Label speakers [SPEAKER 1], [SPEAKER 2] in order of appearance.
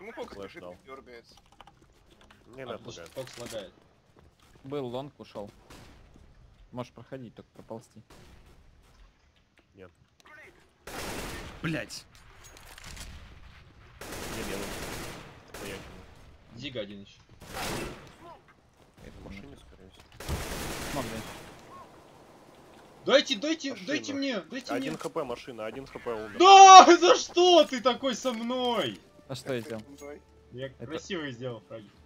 [SPEAKER 1] Почему Фокс
[SPEAKER 2] Флэш
[SPEAKER 1] бежит
[SPEAKER 2] дал.
[SPEAKER 1] и дергается?
[SPEAKER 2] Не надо пугать.
[SPEAKER 3] Фокс лагает.
[SPEAKER 4] Был лонг, ушел. Можешь проходить, только проползти.
[SPEAKER 2] Нет.
[SPEAKER 4] Блять.
[SPEAKER 2] Не белый. Стоять.
[SPEAKER 3] Зига один еще.
[SPEAKER 2] В машине, скорее всего.
[SPEAKER 4] Смог, да.
[SPEAKER 3] Дайте
[SPEAKER 2] Машина.
[SPEAKER 3] мне, дайте
[SPEAKER 2] Один
[SPEAKER 3] мне.
[SPEAKER 2] хп машина, один хп умер.
[SPEAKER 3] Да, за что ты такой со мной?
[SPEAKER 4] А что я сделал?
[SPEAKER 3] Я красиво сделал, Фраги.